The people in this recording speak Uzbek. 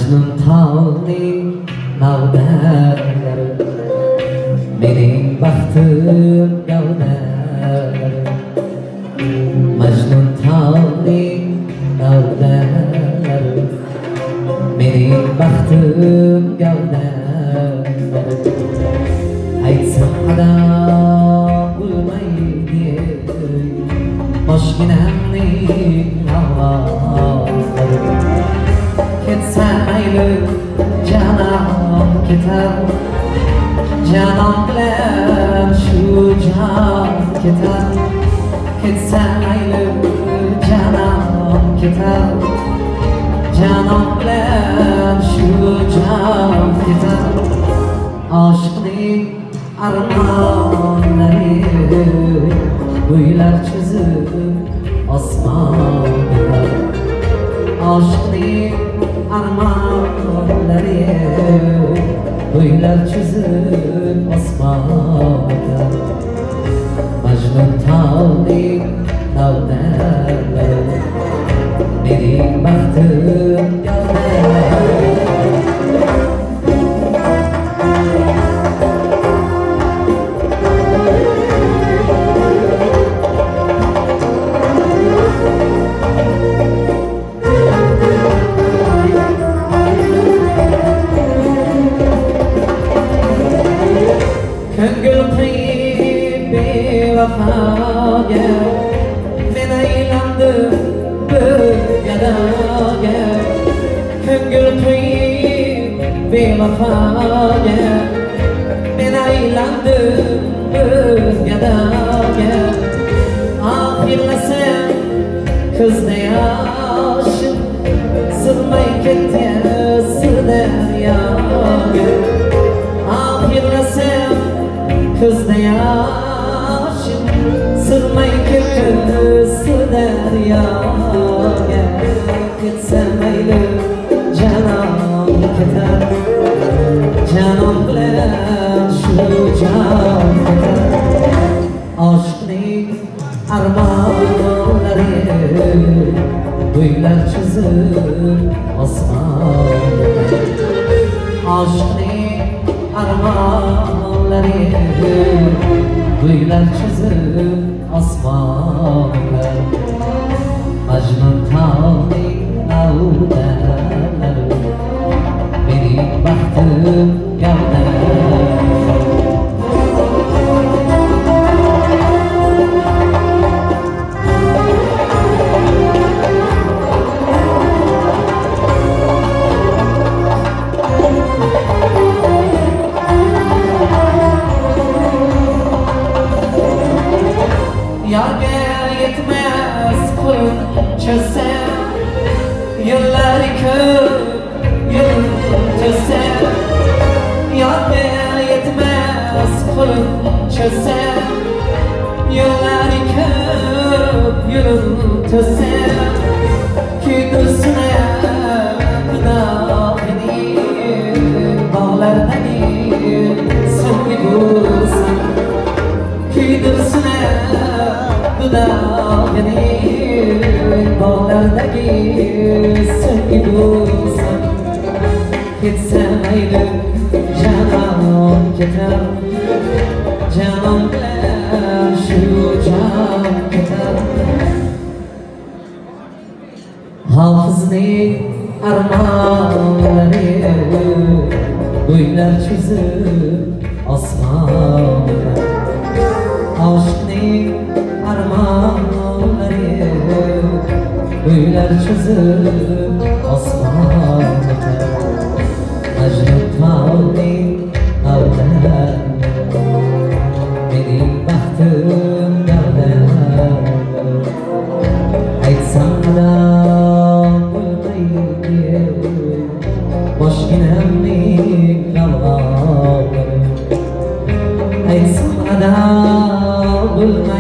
Majnun tog'ning navdalari, mening baxtim gavdalari. Majnun tog'ning navdalari, mening baxtim gavdalari. Aytsam adam bo'lmaydi boshginamning havolari. Ketsa mayli janon ketar, janon bilan shu jon ketar. Ketsa mayli janon ketar, janon bilan shu jon ketar. Oshiqning armonlari bo'ylar chizib osmonga. Oshiqning armonlari bo'ylar chizib osmonga. Majnun tog'ning navdalari, mening baxtim gavdalari. Ko'ngil qiyin bevafoga, men aylandim bir gadoga. Ko'ngil qiyin bevafoga, men aylandim bir gadoga. Oxirlasam ko'zda yoshim sig'may ketdi daryoga. Oxirlasam ko'zda yoshim sig'may ketdi daryoga. Ketsa mayli janon ketar, janon bilan shu jon ketar. Oshiqning armonlari bo'ylar chizib osmonga. Oshiqning armonlari bo'ylar chizib osmonga. Majnun tog'ning navdalari, mening baxtim gavdalari. Yarga yetmez qo'lim chizsam, yo'llari ko'p yo'l chizsam. Yarga yetmez qo'lim chizsam, yo'llari ko'p yo'l chizsam. Kuydirsin gunohini bog'lardagi sevgi bo'lsin. Kuydirsin gunohini bog'lardagi sevgi bo'lsin. Ketsa mayli janon ketar, janon bilan shu jon ketar. Hofizning armonlari bo'ylar chizib osmonga. Oshiqning armonlari bo'ylar chizib osmonga. Majnun tog'ning navdalari, mening baxtim gavdalari. Aytsam bo'lmaydi boshginamning havolari. Aytsam bo'lmaydi